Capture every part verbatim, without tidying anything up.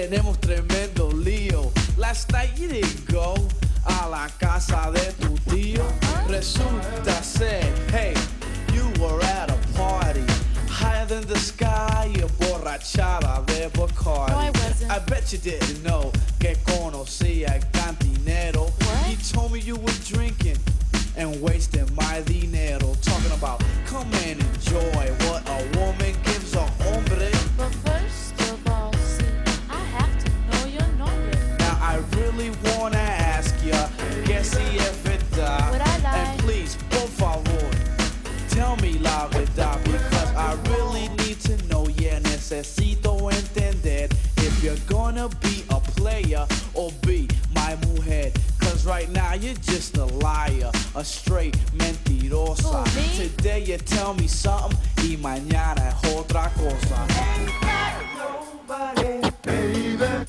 tenemos tremendo lío. Last night you didn't go a la casa de tu tío. Resulta ser, hey, you were at a party higher than the sky, emborrachada de Bacardi. No, I wasn't. I bet you didn't know que conocía el cantinero. What? He told me you were drinking and wasting my dinero. Talking about come and enjoy what a woman gives a hombre. But first of all, see, I have to know your nombre. Now I really wanna ask ya, que si es verdad. Would I lie? And please, por favor, tell me la verdad, because I really need to know. Yeah, necesito entender if you're gonna be a player or be my mujer. Cause right now you're just a liar, a straight mentirosa. Who, me? Today you tell me something y mañana es otra cosa. Nobody, baby.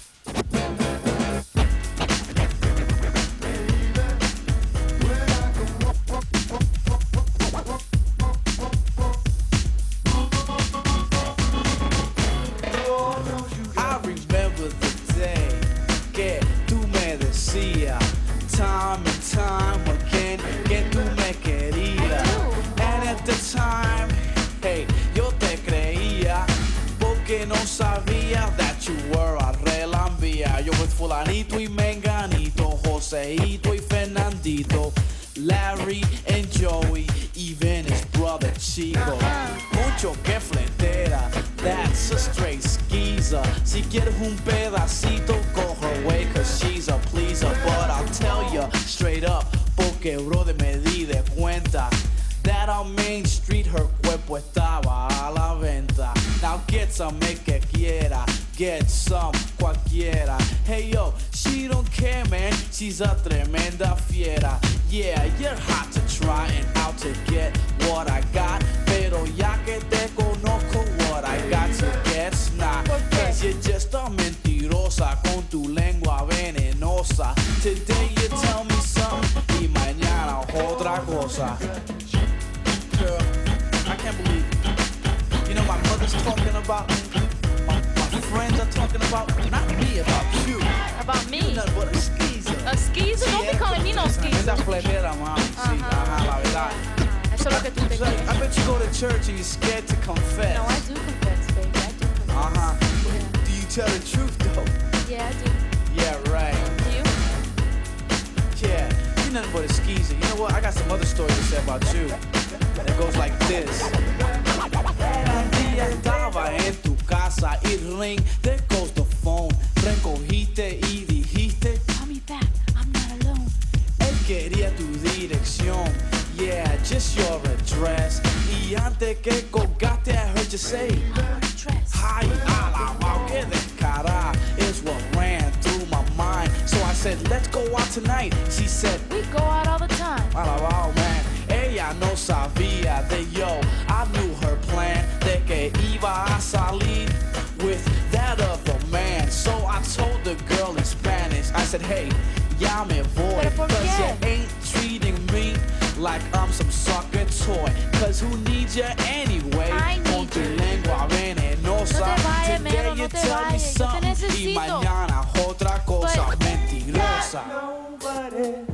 Time and time again que tú me querías. And at the time, hey, yo te creía porque no sabía that you were a relambía. Yo with fulanito y menganito, Joseito y Fernandito, Larry and Joey, even his brother Chico. Mucho que fletera, that's a straight skeezer. Si quieres un pedacito, go her way, cause she's a pleaser. But I'll tell ya straight up, porque brother me di de cuenta that on Main Street her cuerpo estaba a la venta. Now get some, make que quiera, get some, cualquiera. Hey yo, she don't care, man, she's a tremenda fiera. Yeah, you're hot to try and out to get what I got, pero ya que te conozco, what I got to get's not. Cause you're just a mentirosa con tu lengua venenosa. Today you tell me something y mañana otra cosa. Girl, I can't believe it. You know my mother's talking about me, my, my friends are talking about, not me, about you. About me? You're nothing but a skeezer. A skeezer? Sí, Don't be eres calling me no esa skeezer. fletera, mami, sí, ajá, la verdad. Eso es lo que tú te So, I crees. bet you go to church and you're scared to confess. No, I do confess, baby. I do confess. Uh-huh. Yeah. Do you tell the truth, though? Yeah, I do. Yeah, right. Do you? Yeah, you're nothing but a skeezer. You know what? I got some other stories to say about you. It goes like this. Un día estaba en tu casa y ring, there goes the phone. Recogiste y dijiste, Call me back. I'm not alone. él quería tu dirección. Yeah, just your address. Y antes que colgaste, I heard you say, Dress. ay, alabao, que descarada is what ran through my mind. So I said, let's go out tonight. She said, We go out all the time. alabao, man. Ella no sabía de yo. I knew her plan de que iba a salir with that other man. So I told the girl in Spanish, I said, hey, ya me voy. ¿Pero por Cause qué? you ain't treating me like I'm some sucker toy. Cause who needs you anyway? I need Con tu you. lengua venenosa. No te vayas, Today Melo, no you te tell me vayas. Yo te something y necesito. mañana otra cosa But- mentirosa. Nobody